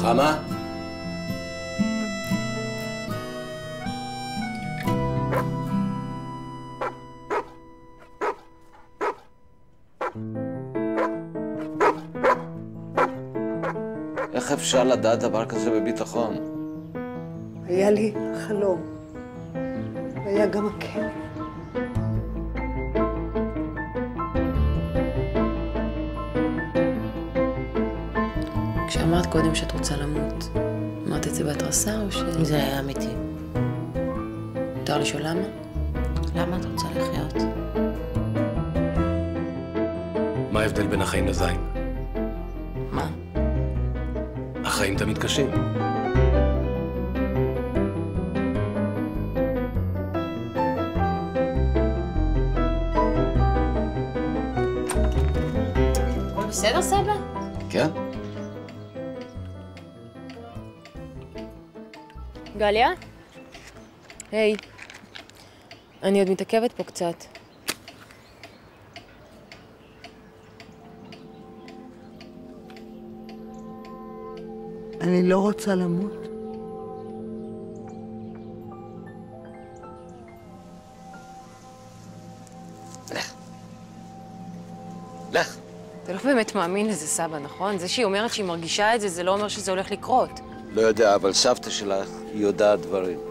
נחמה? איך אפשר לדעת דבר כזה בביטחון? היה לי חלום. והיה גם הכלב. כשאמרת קודם שאת רוצה למות, אמרת את זה בהתרסה או ש... זה היה אמיתי. מותר לשאול למה? למה את רוצה לחיות? מה ההבדל בין החיים לזין? מה? החיים תמיד קשים. הכל בסדר, סבא? כן? גדליה? היי. אני עוד מתעכבת פה קצת. אני לא רוצה למות. לך. לך. אתה לא באמת מאמין לזה, סבא, נכון? זה שהיא אומרת שהיא מרגישה את זה, זה לא אומר שזה הולך לקרות. לא יודע, אבל סבתא שלך, היא יודעת דברים.